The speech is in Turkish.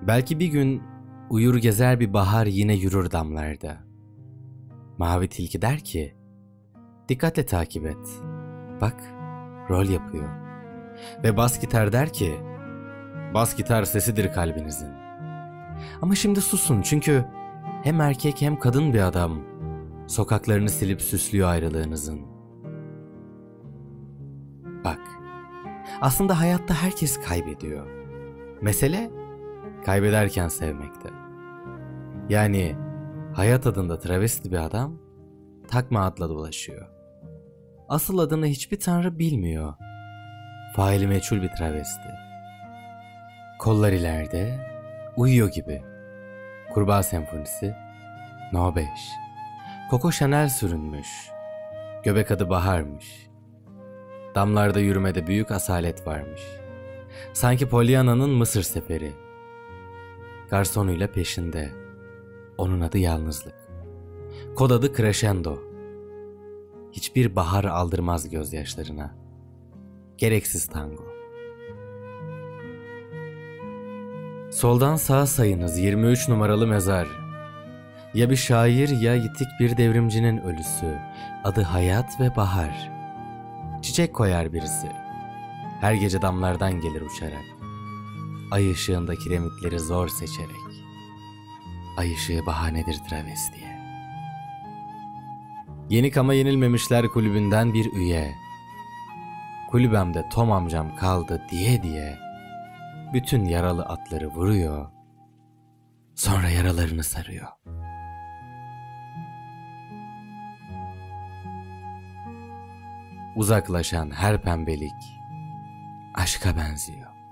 Belki bir gün uyur gezer bir bahar yine yürür damlarda. Mavi tilki der ki, dikkatle takip et. Bak, rol yapıyor. Ve bas gitar der ki, bas gitar sesidir kalbinizin. Ama şimdi susun çünkü hem erkek hem kadın bir adam sokaklarını silip süslüyor ayrılığınızın. Bak, aslında hayatta herkes kaybediyor. Mesele kaybederken sevmekte. Yani hayat adında travesti bir adam takma adla dolaşıyor. Asıl adını hiçbir tanrı bilmiyor. Faili meçhul bir travesti. Kollar ileride, uyuyor gibi. Kurbağa senfonisi, No 5. Coco Chanel sürünmüş. Göbek adı baharmış. Damlarda yürümede büyük asalet varmış. Sanki Pollyanna'nın Mısır seferi. Garsonuyla peşinde. Onun adı yalnızlık. Kod adı crescendo. Hiçbir bahar aldırmaz gözyaşlarına. Gereksiz tango. Soldan sağa sayınız 23 numaralı mezar. Ya bir şair ya yitik bir devrimcinin ölüsü. Adı hayat ve bahar. Çiçek koyar birisi. Her gece damlardan gelir uçarak. Ay ışığında kiremitleri zor seçerek. Ay ışığı bahanedir travestiye. Yenik ama yenilmemişler kulübünden bir üye. Kulübemde Tom amcam kaldı diye diye bütün yaralı atları vuruyor. Sonra yaralarını sarıyor. Uzaklaşan her pembelik aşka benziyor.